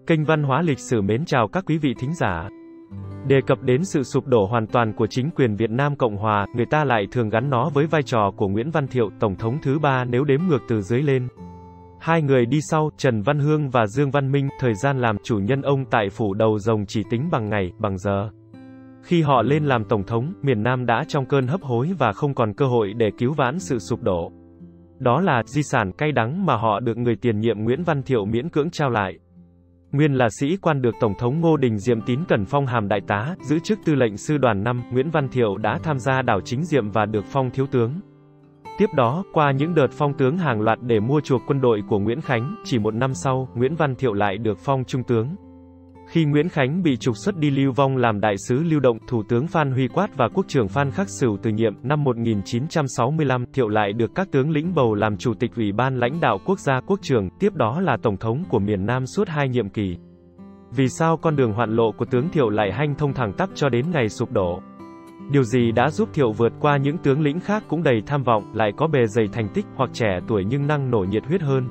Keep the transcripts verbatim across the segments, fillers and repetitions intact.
Kênh Văn hóa Lịch sử mến chào các quý vị thính giả. Đề cập đến sự sụp đổ hoàn toàn của chính quyền Việt Nam Cộng Hòa, người ta lại thường gắn nó với vai trò của Nguyễn Văn Thiệu, Tổng thống thứ ba nếu đếm ngược từ dưới lên. Hai người đi sau, Trần Văn Hương và Dương Văn Minh, thời gian làm chủ nhân ông tại phủ Đầu Rồng chỉ tính bằng ngày, bằng giờ. Khi họ lên làm Tổng thống, miền Nam đã trong cơn hấp hối và không còn cơ hội để cứu vãn sự sụp đổ. Đó là di sản cay đắng mà họ được người tiền nhiệm Nguyễn Văn Thiệu miễn cưỡng trao lại. Nguyên là sĩ quan được Tổng thống Ngô Đình Diệm tín cẩn phong hàm đại tá, giữ chức tư lệnh sư đoàn năm, Nguyễn Văn Thiệu đã tham gia đảo chính Diệm và được phong thiếu tướng. Tiếp đó, qua những đợt phong tướng hàng loạt để mua chuộc quân đội của Nguyễn Khánh, chỉ một năm sau, Nguyễn Văn Thiệu lại được phong trung tướng. Khi Nguyễn Khánh bị trục xuất đi lưu vong làm đại sứ lưu động, Thủ tướng Phan Huy Quát và Quốc trưởng Phan Khắc Sửu từ nhiệm, năm một nghìn chín trăm sáu mươi lăm, Thiệu lại được các tướng lĩnh bầu làm Chủ tịch Ủy ban lãnh đạo quốc gia Quốc trưởng, tiếp đó là Tổng thống của miền Nam suốt hai nhiệm kỳ. Vì sao con đường hoạn lộ của tướng Thiệu lại hanh thông thẳng tắp cho đến ngày sụp đổ? Điều gì đã giúp Thiệu vượt qua những tướng lĩnh khác cũng đầy tham vọng, lại có bề dày thành tích, hoặc trẻ tuổi nhưng năng nổ nhiệt huyết hơn?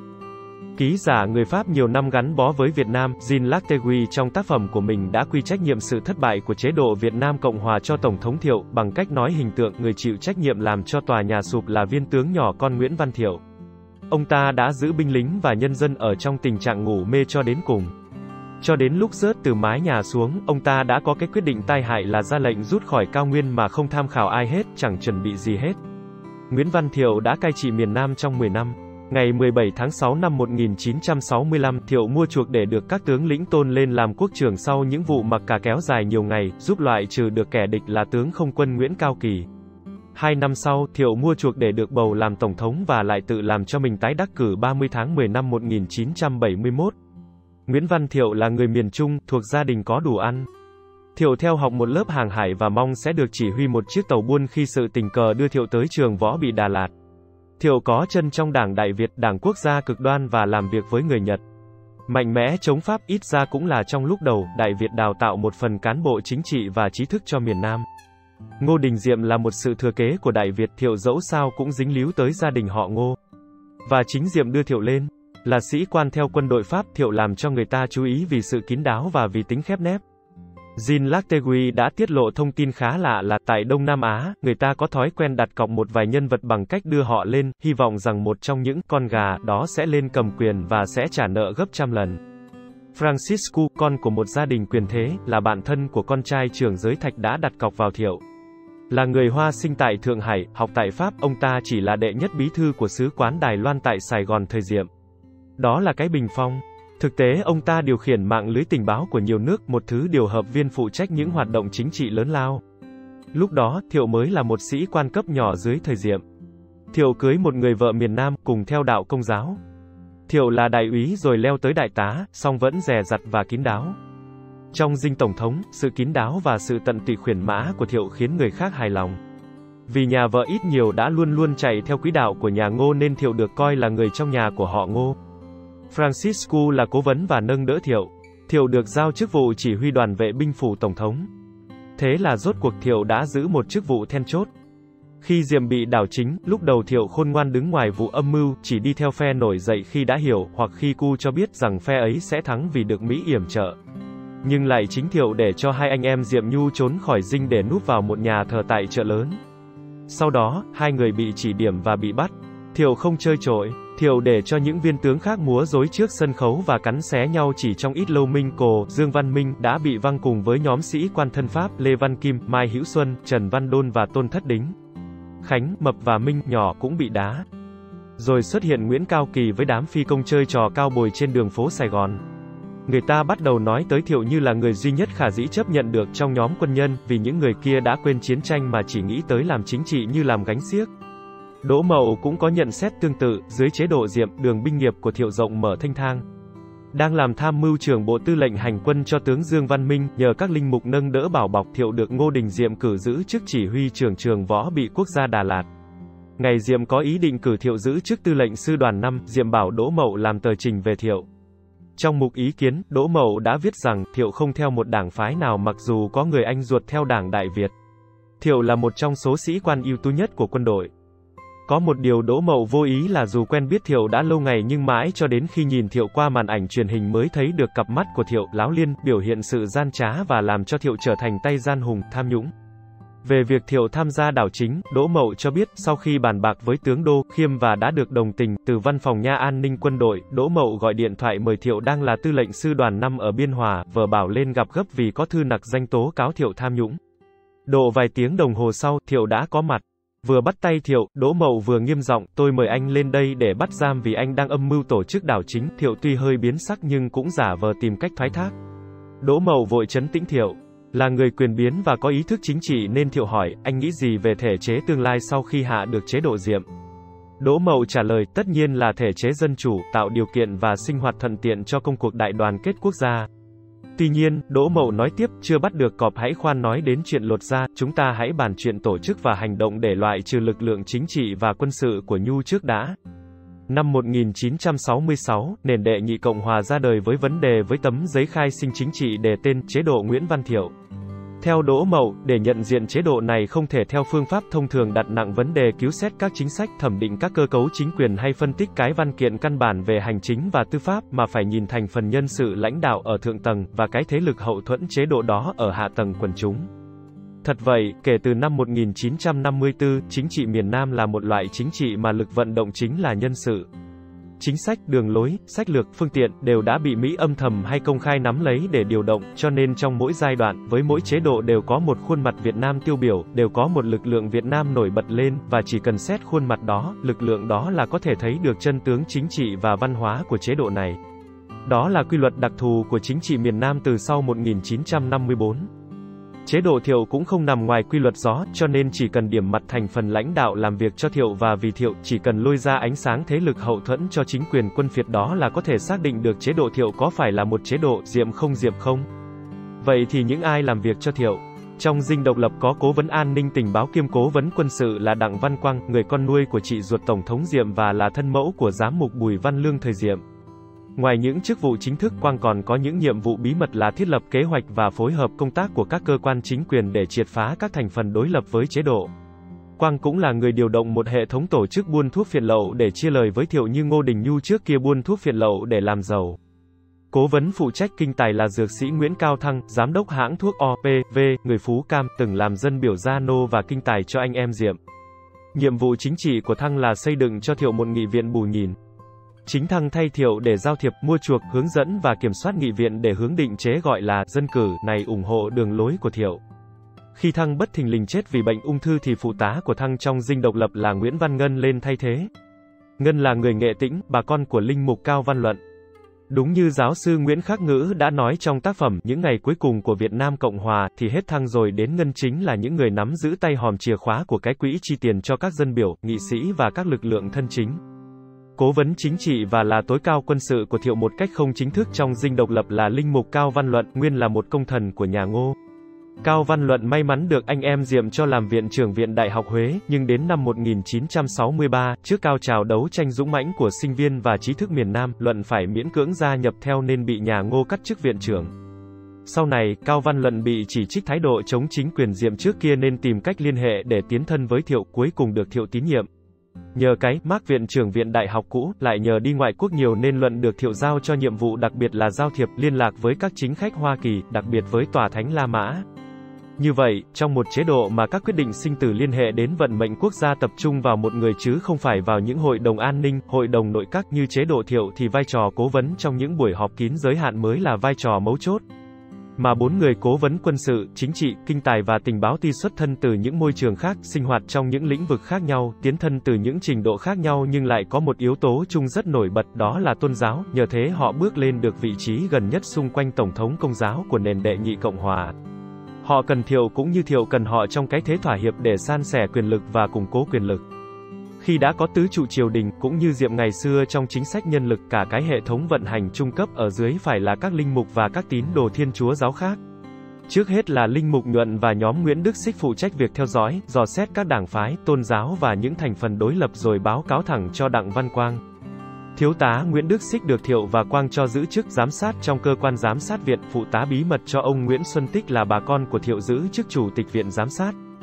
Ký giả người Pháp nhiều năm gắn bó với Việt Nam, Jean Lactegui trong tác phẩm của mình đã quy trách nhiệm sự thất bại của chế độ Việt Nam Cộng Hòa cho Tổng thống Thiệu, bằng cách nói hình tượng người chịu trách nhiệm làm cho tòa nhà sụp là viên tướng nhỏ con Nguyễn Văn Thiệu. Ông ta đã giữ binh lính và nhân dân ở trong tình trạng ngủ mê cho đến cùng. Cho đến lúc rớt từ mái nhà xuống, ông ta đã có cái quyết định tai hại là ra lệnh rút khỏi cao nguyên mà không tham khảo ai hết, chẳng chuẩn bị gì hết. Nguyễn Văn Thiệu đã cai trị miền Nam trong mười năm. Ngày mười bảy tháng sáu năm một nghìn chín trăm sáu mươi lăm, Thiệu mua chuộc để được các tướng lĩnh tôn lên làm quốc trưởng sau những vụ mặc cả kéo dài nhiều ngày, giúp loại trừ được kẻ địch là tướng không quân Nguyễn Cao Kỳ. Hai năm sau, Thiệu mua chuộc để được bầu làm Tổng thống và lại tự làm cho mình tái đắc cử ba mươi tháng mười năm một nghìn chín trăm bảy mươi mốt. Nguyễn Văn Thiệu là người miền Trung, thuộc gia đình có đủ ăn. Thiệu theo học một lớp hàng hải và mong sẽ được chỉ huy một chiếc tàu buôn khi sự tình cờ đưa Thiệu tới trường võ bị Đà Lạt. Thiệu có chân trong Đảng Đại Việt, Đảng Quốc gia cực đoan và làm việc với người Nhật. Mạnh mẽ chống Pháp, ít ra cũng là trong lúc đầu, Đại Việt đào tạo một phần cán bộ chính trị và trí thức cho miền Nam. Ngô Đình Diệm là một sự thừa kế của Đại Việt, Thiệu dẫu sao cũng dính líu tới gia đình họ Ngô. Và chính Diệm đưa Thiệu lên. Là sĩ quan theo quân đội Pháp, Thiệu làm cho người ta chú ý vì sự kín đáo và vì tính khép nép. Jean Lactegui đã tiết lộ thông tin khá lạ là, tại Đông Nam Á, người ta có thói quen đặt cọc một vài nhân vật bằng cách đưa họ lên, hy vọng rằng một trong những con gà đó sẽ lên cầm quyền và sẽ trả nợ gấp trăm lần. Francisco, con của một gia đình quyền thế, là bạn thân của con trai trưởng giới Thạch đã đặt cọc vào Thiệu. Là người Hoa sinh tại Thượng Hải, học tại Pháp, ông ta chỉ là đệ nhất bí thư của sứ quán Đài Loan tại Sài Gòn thời Diệm. Đó là cái bình phong. Thực tế ông ta điều khiển mạng lưới tình báo của nhiều nước, một thứ điều hợp viên phụ trách những hoạt động chính trị lớn lao. Lúc đó, Thiệu mới là một sĩ quan cấp nhỏ dưới thời Diệm. Thiệu cưới một người vợ miền Nam, cùng theo đạo Công giáo. Thiệu là đại úy rồi leo tới đại tá, song vẫn dè dặt và kín đáo. Trong dinh Tổng thống, sự kín đáo và sự tận tụy khuyển mã của Thiệu khiến người khác hài lòng. Vì nhà vợ ít nhiều đã luôn luôn chạy theo quỹ đạo của nhà Ngô nên Thiệu được coi là người trong nhà của họ Ngô. Francisco là cố vấn và nâng đỡ Thiệu. Thiệu được giao chức vụ chỉ huy đoàn vệ binh phủ Tổng thống. Thế là rốt cuộc Thiệu đã giữ một chức vụ then chốt. Khi Diệm bị đảo chính, lúc đầu Thiệu khôn ngoan đứng ngoài vụ âm mưu, chỉ đi theo phe nổi dậy khi đã hiểu, hoặc khi cu cho biết rằng phe ấy sẽ thắng vì được Mỹ yểm trợ. Nhưng lại chính Thiệu để cho hai anh em Diệm Nhu trốn khỏi dinh để núp vào một nhà thờ tại chợ lớn. Sau đó, hai người bị chỉ điểm và bị bắt. Thiệu không chơi trội. Thiệu để cho những viên tướng khác múa rối trước sân khấu và cắn xé nhau chỉ trong ít lâu. Minh Cồ, Dương Văn Minh đã bị văng cùng với nhóm sĩ quan thân Pháp, Lê Văn Kim, Mai Hữu Xuân, Trần Văn Đôn và Tôn Thất Đính. Khánh, Mập và Minh, nhỏ cũng bị đá. Rồi xuất hiện Nguyễn Cao Kỳ với đám phi công chơi trò cao bồi trên đường phố Sài Gòn. Người ta bắt đầu nói tới Thiệu như là người duy nhất khả dĩ chấp nhận được trong nhóm quân nhân, vì những người kia đã quên chiến tranh mà chỉ nghĩ tới làm chính trị như làm gánh xiếc. Đỗ Mậu cũng có nhận xét tương tự, dưới chế độ Diệm, đường binh nghiệp của Thiệu rộng mở thênh thang. Đang làm tham mưu trưởng Bộ Tư lệnh Hành quân cho tướng Dương Văn Minh, nhờ các linh mục nâng đỡ bảo bọc, Thiệu được Ngô Đình Diệm cử giữ chức chỉ huy trưởng trường võ bị quốc gia Đà Lạt. Ngày Diệm có ý định cử Thiệu giữ chức tư lệnh sư đoàn năm, Diệm bảo Đỗ Mậu làm tờ trình về Thiệu. Trong mục ý kiến, Đỗ Mậu đã viết rằng, Thiệu không theo một đảng phái nào mặc dù có người anh ruột theo Đảng Đại Việt. Thiệu là một trong số sĩ quan ưu tú nhất của quân đội. Có một điều Đỗ Mậu vô ý là dù quen biết Thiệu đã lâu ngày nhưng mãi cho đến khi nhìn Thiệu qua màn ảnh truyền hình mới thấy được cặp mắt của Thiệu láo liên, biểu hiện sự gian trá và làm cho Thiệu trở thành tay gian hùng, tham nhũng. Về việc Thiệu tham gia đảo chính, Đỗ Mậu cho biết, sau khi bàn bạc với tướng Đô, Khiêm và đã được đồng tình, từ văn phòng Nha An ninh quân đội, Đỗ Mậu gọi điện thoại mời Thiệu đang là tư lệnh sư đoàn năm ở Biên Hòa, vờ bảo lên gặp gấp vì có thư nặc danh tố cáo Thiệu tham nhũng. Độ vài tiếng đồng hồ sau, Thiệu đã có mặt. Vừa bắt tay Thiệu, Đỗ Mậu vừa nghiêm giọng, tôi mời anh lên đây để bắt giam vì anh đang âm mưu tổ chức đảo chính. Thiệu tuy hơi biến sắc nhưng cũng giả vờ tìm cách thoái thác. Đỗ Mậu vội trấn tĩnh Thiệu. Là người quyền biến và có ý thức chính trị nên Thiệu hỏi, anh nghĩ gì về thể chế tương lai sau khi hạ được chế độ Diệm? Đỗ Mậu trả lời, tất nhiên là thể chế dân chủ, tạo điều kiện và sinh hoạt thuận tiện cho công cuộc đại đoàn kết quốc gia. Tuy nhiên, Đỗ Mậu nói tiếp, chưa bắt được cọp hãy khoan nói đến chuyện lột da, chúng ta hãy bàn chuyện tổ chức và hành động để loại trừ lực lượng chính trị và quân sự của Nhu trước đã. Năm một nghìn chín trăm sáu mươi sáu, nền đệ nhị Cộng hòa ra đời với vấn đề với tấm giấy khai sinh chính trị đề tên chế độ Nguyễn Văn Thiệu. Theo Đỗ Mậu, để nhận diện chế độ này không thể theo phương pháp thông thường đặt nặng vấn đề cứu xét các chính sách, thẩm định các cơ cấu chính quyền hay phân tích cái văn kiện căn bản về hành chính và tư pháp, mà phải nhìn thành phần nhân sự lãnh đạo ở thượng tầng, và cái thế lực hậu thuẫn chế độ đó ở hạ tầng quần chúng. Thật vậy, kể từ năm một nghìn chín trăm năm mươi tư, chính trị miền Nam là một loại chính trị mà lực vận động chính là nhân sự. Chính sách, đường lối, sách lược, phương tiện, đều đã bị Mỹ âm thầm hay công khai nắm lấy để điều động, cho nên trong mỗi giai đoạn, với mỗi chế độ đều có một khuôn mặt Việt Nam tiêu biểu, đều có một lực lượng Việt Nam nổi bật lên, và chỉ cần xét khuôn mặt đó, lực lượng đó là có thể thấy được chân tướng chính trị và văn hóa của chế độ này. Đó là quy luật đặc thù của chính trị miền Nam từ sau một nghìn chín trăm năm mươi tư. Chế độ Thiệu cũng không nằm ngoài quy luật đó, cho nên chỉ cần điểm mặt thành phần lãnh đạo làm việc cho Thiệu và vì Thiệu, chỉ cần lôi ra ánh sáng thế lực hậu thuẫn cho chính quyền quân phiệt đó là có thể xác định được chế độ Thiệu có phải là một chế độ Diệm không Diệm không. Vậy thì những ai làm việc cho Thiệu? Trong dinh độc lập có cố vấn an ninh tình báo kiêm cố vấn quân sự là Đặng Văn Quang, người con nuôi của chị ruột Tổng thống Diệm và là thân mẫu của giám mục Bùi Văn Lương thời Diệm. Ngoài những chức vụ chính thức, Quang còn có những nhiệm vụ bí mật là thiết lập kế hoạch và phối hợp công tác của các cơ quan chính quyền để triệt phá các thành phần đối lập với chế độ. Quang cũng là người điều động một hệ thống tổ chức buôn thuốc phiện lậu để chia lời với Thiệu như Ngô Đình Nhu trước kia buôn thuốc phiện lậu để làm giàu. Cố vấn phụ trách kinh tài là dược sĩ Nguyễn Cao Thăng, giám đốc hãng thuốc o pê vê, người Phú Cam, từng làm dân biểu gia nô và kinh tài cho anh em Diệm. Nhiệm vụ chính trị của Thăng là xây dựng cho Thiệu một nghị viện bù nhìn. Chính Thăng thay Thiệu để giao thiệp, mua chuộc, hướng dẫn và kiểm soát nghị viện để hướng định chế gọi là dân cử này ủng hộ đường lối của Thiệu. Khi Thăng bất thình lình chết vì bệnh ung thư thì phụ tá của Thăng trong dinh độc lập là Nguyễn Văn Ngân lên thay thế. Ngân là người Nghệ Tĩnh, bà con của linh mục Cao Văn Luận. Đúng như giáo sư Nguyễn Khắc Ngữ đã nói trong tác phẩm Những ngày cuối cùng của Việt Nam Cộng Hòa, thì hết Thăng rồi đến Ngân chính là những người nắm giữ tay hòm chìa khóa của cái quỹ chi tiền cho các dân biểu, nghị sĩ và các lực lượng thân chính. Cố vấn chính trị và là tối cao quân sự của Thiệu một cách không chính thức trong dinh độc lập là linh mục Cao Văn Luận, nguyên là một công thần của nhà Ngô. Cao Văn Luận may mắn được anh em Diệm cho làm viện trưởng Viện Đại học Huế, nhưng đến năm một nghìn chín trăm sáu mươi ba, trước cao trào đấu tranh dũng mãnh của sinh viên và trí thức miền Nam, Luận phải miễn cưỡng gia nhập theo nên bị nhà Ngô cắt chức viện trưởng. Sau này, Cao Văn Luận bị chỉ trích thái độ chống chính quyền Diệm trước kia nên tìm cách liên hệ để tiến thân với Thiệu, cuối cùng được Thiệu tín nhiệm. Nhờ cái mác viện trưởng Viện Đại học cũ, lại nhờ đi ngoại quốc nhiều nên Luận được Thiệu giao cho nhiệm vụ đặc biệt là giao thiệp, liên lạc với các chính khách Hoa Kỳ, đặc biệt với Tòa Thánh La Mã. Như vậy, trong một chế độ mà các quyết định sinh tử liên hệ đến vận mệnh quốc gia tập trung vào một người chứ không phải vào những hội đồng an ninh, hội đồng nội các như chế độ Thiệu thì vai trò cố vấn trong những buổi họp kín giới hạn mới là vai trò mấu chốt. Mà bốn người cố vấn quân sự, chính trị, kinh tài và tình báo tuy xuất thân từ những môi trường khác, sinh hoạt trong những lĩnh vực khác nhau, tiến thân từ những trình độ khác nhau nhưng lại có một yếu tố chung rất nổi bật, đó là tôn giáo, nhờ thế họ bước lên được vị trí gần nhất xung quanh Tổng thống Công giáo của nền đệ nhị Cộng hòa. Họ cần Thiệu cũng như Thiệu cần họ trong cái thế thỏa hiệp để san sẻ quyền lực và củng cố quyền lực. Khi đã có tứ trụ triều đình, cũng như Diệm ngày xưa trong chính sách nhân lực, cả cái hệ thống vận hành trung cấp ở dưới phải là các linh mục và các tín đồ Thiên Chúa giáo khác. Trước hết là linh mục Nhuận và nhóm Nguyễn Đức Xích phụ trách việc theo dõi, dò xét các đảng phái, tôn giáo và những thành phần đối lập rồi báo cáo thẳng cho Đặng Văn Quang. Thiếu tá Nguyễn Đức Xích được Thiệu và Quang cho giữ chức giám sát trong cơ quan giám sát viện, phụ tá bí mật cho ông Nguyễn Xuân Tích là bà con của Thiệu giữ chức chủ tịch viện giám sát.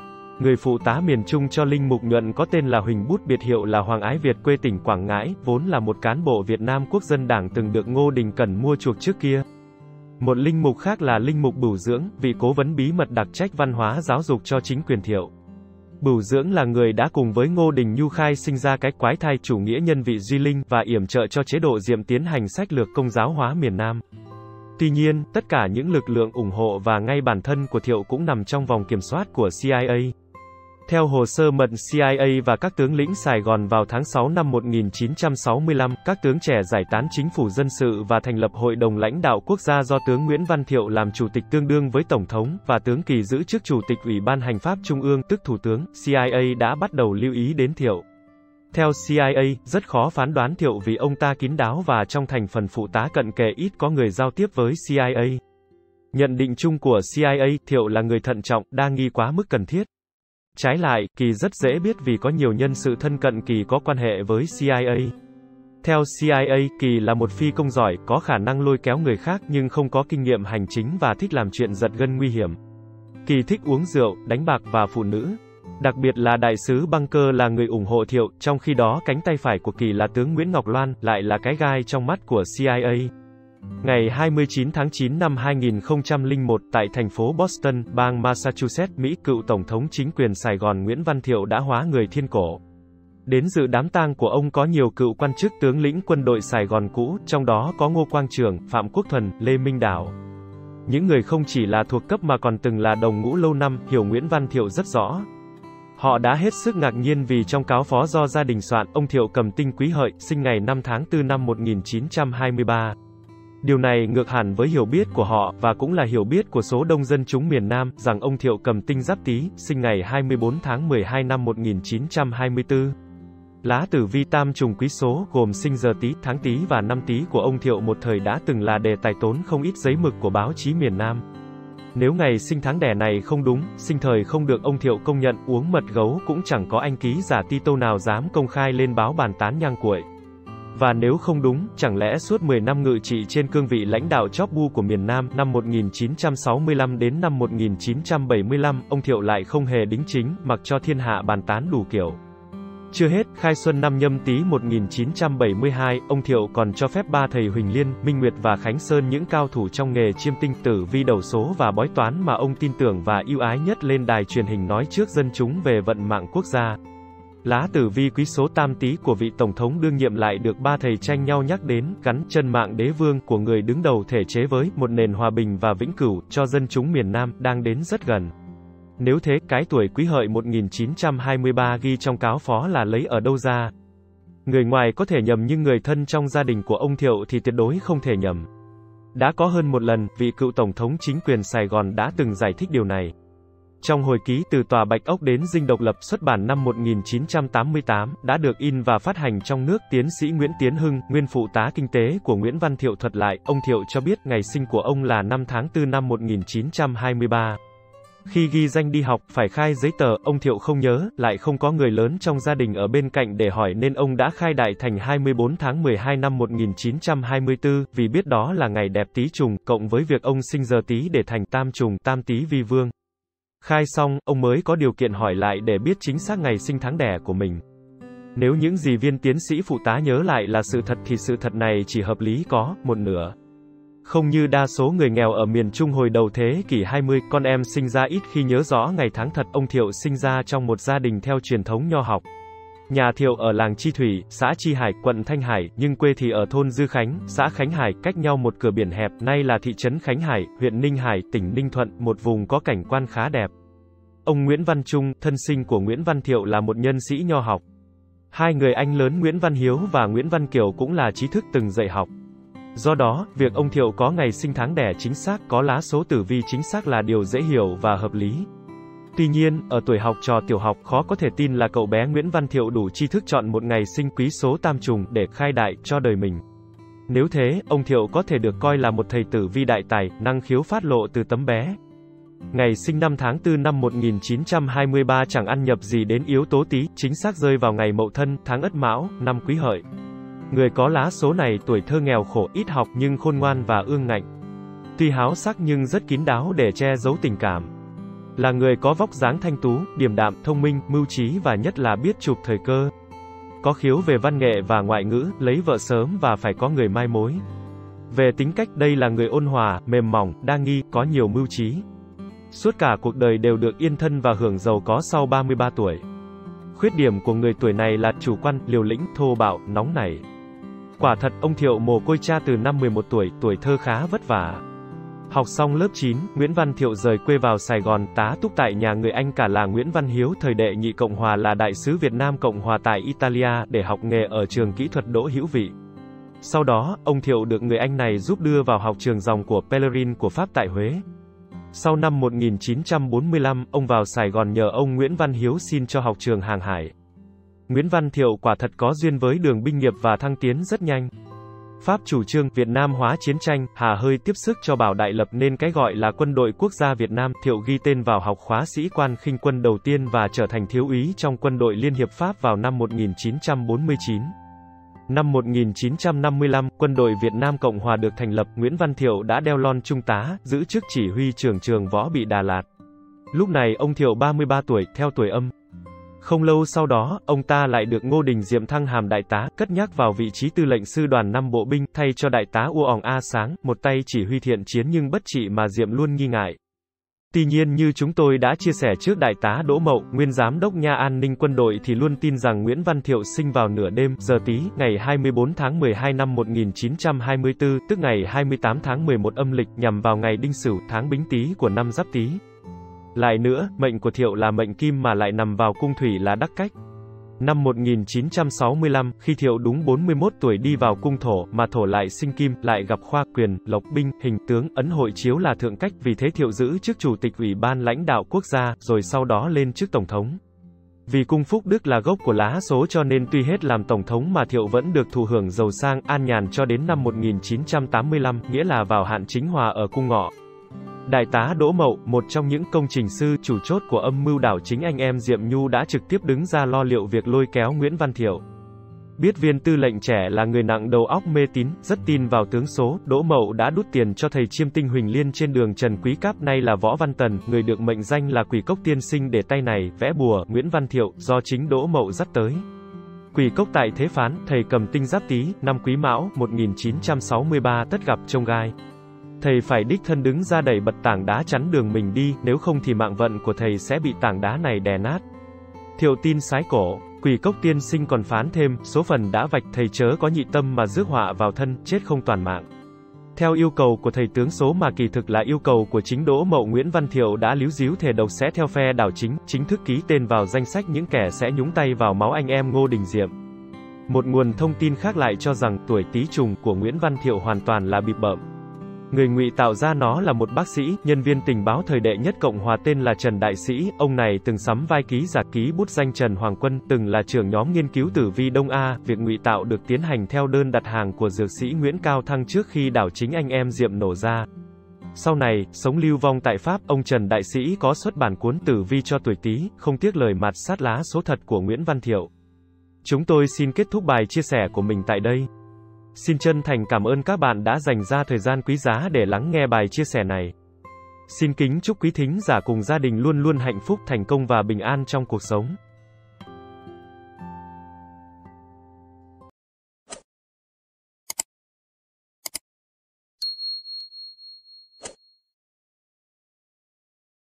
Người phụ tá miền Trung cho Linh Mục Nhuận có tên là Huỳnh Bút, biệt hiệu là Hoàng Ái Việt, quê tỉnh Quảng Ngãi, vốn là một cán bộ Việt Nam Quốc dân Đảng từng được Ngô Đình Cẩn mua chuộc trước kia. Một linh mục khác là Linh Mục Bửu Dưỡng, vị cố vấn bí mật đặc trách văn hóa giáo dục cho chính quyền Thiệu. Bửu Dưỡng là người đã cùng với Ngô Đình Nhu khai sinh ra cái quái thai chủ nghĩa nhân vị Duy Linh và yểm trợ cho chế độ Diệm tiến hành sách lược công giáo hóa miền Nam. Tuy nhiên, tất cả những lực lượng ủng hộ và ngay bản thân của Thiệu cũng nằm trong vòng kiểm soát của C I A. Theo hồ sơ mật C I A và các tướng lĩnh Sài Gòn vào tháng sáu năm một nghìn chín trăm sáu mươi lăm, các tướng trẻ giải tán chính phủ dân sự và thành lập Hội đồng lãnh đạo quốc gia do tướng Nguyễn Văn Thiệu làm chủ tịch tương đương với Tổng thống, và tướng Kỳ giữ chức Chủ tịch Ủy ban Hành pháp Trung ương tức Thủ tướng. C I A đã bắt đầu lưu ý đến Thiệu. Theo C I A, rất khó phán đoán Thiệu vì ông ta kín đáo và trong thành phần phụ tá cận kề ít có người giao tiếp với C I A. Nhận định chung của C I A, Thiệu là người thận trọng, đa nghi quá mức cần thiết. Trái lại, Kỳ rất dễ biết vì có nhiều nhân sự thân cận Kỳ có quan hệ với C I A. Theo C I A, Kỳ là một phi công giỏi, có khả năng lôi kéo người khác nhưng không có kinh nghiệm hành chính và thích làm chuyện giật gân nguy hiểm. Kỳ thích uống rượu, đánh bạc và phụ nữ. Đặc biệt là đại sứ Bunker là người ủng hộ Thiệu, trong khi đó cánh tay phải của Kỳ là tướng Nguyễn Ngọc Loan, lại là cái gai trong mắt của C I A. Ngày hai mươi chín tháng chín năm hai nghìn không trăm lẻ một, tại thành phố Boston, bang Massachusetts, Mỹ, cựu Tổng thống chính quyền Sài Gòn Nguyễn Văn Thiệu đã hóa người thiên cổ. Đến dự đám tang của ông có nhiều cựu quan chức tướng lĩnh quân đội Sài Gòn cũ, trong đó có Ngô Quang Trường, Phạm Quốc Thuần, Lê Minh Đảo. Những người không chỉ là thuộc cấp mà còn từng là đồng ngũ lâu năm, hiểu Nguyễn Văn Thiệu rất rõ. Họ đã hết sức ngạc nhiên vì trong cáo phó do gia đình soạn, ông Thiệu cầm tinh Quý Hợi, sinh ngày năm tháng tư năm một nghìn chín trăm hai mươi ba. Điều này ngược hẳn với hiểu biết của họ, và cũng là hiểu biết của số đông dân chúng miền Nam, rằng ông Thiệu cầm tinh Giáp Tý, sinh ngày hai mươi bốn tháng mười hai năm một nghìn chín trăm hai mươi tư. Lá tử vi tam trùng quý số, gồm sinh giờ Tý, tháng Tý và năm Tý của ông Thiệu một thời đã từng là đề tài tốn không ít giấy mực của báo chí miền Nam. Nếu ngày sinh tháng đẻ này không đúng, sinh thời không được ông Thiệu công nhận, uống mật gấu cũng chẳng có anh ký giả Tito nào dám công khai lên báo bàn tán nhang cuội. Và nếu không đúng, chẳng lẽ suốt mười năm ngự trị trên cương vị lãnh đạo chóp bu của miền Nam, năm một nghìn chín trăm sáu mươi lăm đến năm một nghìn chín trăm bảy mươi lăm, ông Thiệu lại không hề đính chính, mặc cho thiên hạ bàn tán đủ kiểu. Chưa hết, khai xuân năm Nhâm Tý một nghìn chín trăm bảy mươi hai, ông Thiệu còn cho phép ba thầy Huỳnh Liên, Minh Nguyệt và Khánh Sơn, những cao thủ trong nghề chiêm tinh, tử vi đầu số và bói toán mà ông tin tưởng và yêu ái nhất lên đài truyền hình nói trước dân chúng về vận mạng quốc gia. Lá tử vi quý số tam Tý của vị Tổng thống đương nhiệm lại được ba thầy tranh nhau nhắc đến, gắn chân mạng đế vương của người đứng đầu thể chế với một nền hòa bình và vĩnh cửu cho dân chúng miền Nam đang đến rất gần. Nếu thế, cái tuổi Quý Hợi một nghìn chín trăm hai mươi ba ghi trong cáo phó là lấy ở đâu ra? Người ngoài có thể nhầm nhưng người thân trong gia đình của ông Thiệu thì tuyệt đối không thể nhầm. Đã có hơn một lần, vị cựu Tổng thống chính quyền Sài Gòn đã từng giải thích điều này. Trong hồi ký Từ Tòa Bạch Ốc đến Dinh Độc Lập xuất bản năm một nghìn chín trăm tám mươi tám, đã được in và phát hành trong nước, tiến sĩ Nguyễn Tiến Hưng, nguyên phụ tá kinh tế của Nguyễn Văn Thiệu thuật lại, ông Thiệu cho biết ngày sinh của ông là năm tháng tư năm một nghìn chín trăm hai mươi ba. Khi ghi danh đi học, phải khai giấy tờ, ông Thiệu không nhớ, lại không có người lớn trong gia đình ở bên cạnh để hỏi nên ông đã khai đại thành hai mươi bốn tháng mười hai năm một nghìn chín trăm hai mươi tư, vì biết đó là ngày đẹp Tý Trùng, cộng với việc ông sinh giờ Tý để thành Tam Trùng, Tam Tý vi vương. Khai xong, ông mới có điều kiện hỏi lại để biết chính xác ngày sinh tháng đẻ của mình. Nếu những gì viên tiến sĩ phụ tá nhớ lại là sự thật thì sự thật này chỉ hợp lý có một nửa. Không như đa số người nghèo ở miền Trung hồi đầu thế kỷ hai mươi, con em sinh ra ít khi nhớ rõ ngày tháng thật. Ông Thiệu sinh ra trong một gia đình theo truyền thống nho học. Nhà Thiệu ở làng Chi Thủy, xã Chi Hải, quận Thanh Hải, nhưng quê thì ở thôn Dư Khánh, xã Khánh Hải, cách nhau một cửa biển hẹp, nay là thị trấn Khánh Hải, huyện Ninh Hải, tỉnh Ninh Thuận, một vùng có cảnh quan khá đẹp. Ông Nguyễn Văn Trung, thân sinh của Nguyễn Văn Thiệu, là một nhân sĩ nho học. Hai người anh lớn Nguyễn Văn Hiếu và Nguyễn Văn Kiều cũng là trí thức từng dạy học. Do đó, việc ông Thiệu có ngày sinh tháng đẻ chính xác, có lá số tử vi chính xác là điều dễ hiểu và hợp lý. Tuy nhiên, ở tuổi học trò tiểu học, khó có thể tin là cậu bé Nguyễn Văn Thiệu đủ tri thức chọn một ngày sinh quý số tam trùng để khai đại cho đời mình. Nếu thế, ông Thiệu có thể được coi là một thầy tử vi đại tài, năng khiếu phát lộ từ tấm bé. Ngày sinh năm tháng tư năm một nghìn chín trăm hai mươi ba chẳng ăn nhập gì đến yếu tố Tý, chính xác rơi vào ngày Mậu Thân, tháng Ất Mão, năm Quý Hợi. Người có lá số này tuổi thơ nghèo khổ, ít học nhưng khôn ngoan và ương ngạnh. Tuy háo sắc nhưng rất kín đáo để che giấu tình cảm. Là người có vóc dáng thanh tú, điềm đạm, thông minh, mưu trí và nhất là biết chụp thời cơ. Có khiếu về văn nghệ và ngoại ngữ, lấy vợ sớm và phải có người mai mối. Về tính cách, đây là người ôn hòa, mềm mỏng, đa nghi, có nhiều mưu trí. Suốt cả cuộc đời đều được yên thân và hưởng giàu có sau ba mươi ba tuổi. Khuyết điểm của người tuổi này là chủ quan, liều lĩnh, thô bạo, nóng nảy. Quả thật, ông Thiệu mồ côi cha từ năm mười một tuổi, tuổi thơ khá vất vả. Học xong lớp chín, Nguyễn Văn Thiệu rời quê vào Sài Gòn, tá túc tại nhà người anh cả là Nguyễn Văn Hiếu, thời đệ nhị Cộng Hòa là đại sứ Việt Nam Cộng Hòa tại Italia, để học nghề ở trường kỹ thuật Đỗ Hữu Vị. Sau đó, ông Thiệu được người anh này giúp đưa vào học trường dòng của Pellerin của Pháp tại Huế. Sau năm một nghìn chín trăm bốn mươi lăm, ông vào Sài Gòn nhờ ông Nguyễn Văn Hiếu xin cho học trường hàng hải. Nguyễn Văn Thiệu quả thật có duyên với đường binh nghiệp và thăng tiến rất nhanh. Pháp chủ trương Việt Nam hóa chiến tranh, hà hơi tiếp sức cho Bảo Đại lập nên cái gọi là Quân đội Quốc gia Việt Nam. Thiệu ghi tên vào học khóa sĩ quan khinh quân đầu tiên và trở thành thiếu úy trong quân đội Liên hiệp Pháp vào năm một nghìn chín trăm bốn mươi chín. Năm một nghìn chín trăm năm mươi lăm, quân đội Việt Nam Cộng Hòa được thành lập, Nguyễn Văn Thiệu đã đeo lon trung tá, giữ chức chỉ huy trưởng trường võ bị Đà Lạt. Lúc này ông Thiệu ba mươi ba tuổi, theo tuổi âm. Không lâu sau đó, ông ta lại được Ngô Đình Diệm thăng hàm đại tá, cất nhắc vào vị trí tư lệnh sư đoàn năm bộ binh, thay cho đại tá U Òng A Sáng, một tay chỉ huy thiện chiến nhưng bất trị mà Diệm luôn nghi ngại. Tuy nhiên như chúng tôi đã chia sẻ trước, đại tá Đỗ Mậu, nguyên giám đốc nha an ninh quân đội thì luôn tin rằng Nguyễn Văn Thiệu sinh vào nửa đêm, giờ Tý, ngày hai mươi bốn tháng mười hai năm một nghìn chín trăm hai mươi tư, tức ngày hai mươi tám tháng mười một âm lịch, nhằm vào ngày Đinh Sửu, tháng Bính Tý của năm Giáp Tý. Lại nữa, mệnh của Thiệu là mệnh Kim mà lại nằm vào cung Thủy là Đắc Cách. Năm một nghìn chín trăm sáu mươi lăm, khi Thiệu đúng bốn mươi mốt tuổi đi vào cung Thổ, mà Thổ lại sinh Kim, lại gặp khoa, quyền, lộc, binh, hình, tướng, ấn hội chiếu là thượng cách, vì thế Thiệu giữ chức Chủ tịch Ủy ban lãnh đạo quốc gia, rồi sau đó lên chức Tổng thống. Vì cung Phúc Đức là gốc của lá số cho nên tuy hết làm Tổng thống mà Thiệu vẫn được thụ hưởng giàu sang, an nhàn cho đến năm một nghìn chín trăm tám mươi lăm, nghĩa là vào hạn chính hòa ở cung Ngọ. Đại tá Đỗ Mậu, một trong những công trình sư chủ chốt của âm mưu đảo chính anh em Diệm Nhu đã trực tiếp đứng ra lo liệu việc lôi kéo Nguyễn Văn Thiệu. Biết viên tư lệnh trẻ là người nặng đầu óc mê tín, rất tin vào tướng số, Đỗ Mậu đã đút tiền cho thầy chiêm tinh Huỳnh Liên trên đường Trần Quý Cáp, nay là Võ Văn Tần, người được mệnh danh là Quỷ Cốc tiên sinh, để tay này vẽ bùa Nguyễn Văn Thiệu do chính Đỗ Mậu dắt tới. Quỷ Cốc tại thế phán, thầy cầm tinh Giáp Tý, năm Quý Mão, một nghìn chín trăm sáu mươi ba, tất gặp chông gai. Thầy phải đích thân đứng ra đẩy bật tảng đá chắn đường mình đi, nếu không thì mạng vận của thầy sẽ bị tảng đá này đè nát. Thiệu tin sái cổ, Quỷ Cốc tiên sinh còn phán thêm, số phần đã vạch, thầy chớ có nhị tâm mà rước họa vào thân, chết không toàn mạng. Theo yêu cầu của thầy tướng số mà kỳ thực là yêu cầu của chính Đỗ Mậu, Nguyễn Văn Thiệu đã líu díu thề độc sẽ theo phe đảo chính, chính thức ký tên vào danh sách những kẻ sẽ nhúng tay vào máu anh em Ngô Đình Diệm. Một nguồn thông tin khác lại cho rằng tuổi Tý Trùng của Nguyễn Văn Thiệu hoàn toàn là bịp bợm. Người ngụy tạo ra nó là một bác sĩ, nhân viên tình báo thời đệ nhất Cộng Hòa tên là Trần Đại Sĩ, ông này từng sắm vai ký giả ký bút danh Trần Hoàng Quân, từng là trưởng nhóm nghiên cứu tử vi Đông A. Việc ngụy tạo được tiến hành theo đơn đặt hàng của dược sĩ Nguyễn Cao Thăng trước khi đảo chính anh em Diệm nổ ra. Sau này, sống lưu vong tại Pháp, ông Trần Đại Sĩ có xuất bản cuốn tử vi cho tuổi Tý, không tiếc lời mạt sát lá số thật của Nguyễn Văn Thiệu. Chúng tôi xin kết thúc bài chia sẻ của mình tại đây. Xin chân thành cảm ơn các bạn đã dành ra thời gian quý giá để lắng nghe bài chia sẻ này. Xin kính chúc quý thính giả cùng gia đình luôn luôn hạnh phúc, thành công và bình an trong cuộc sống.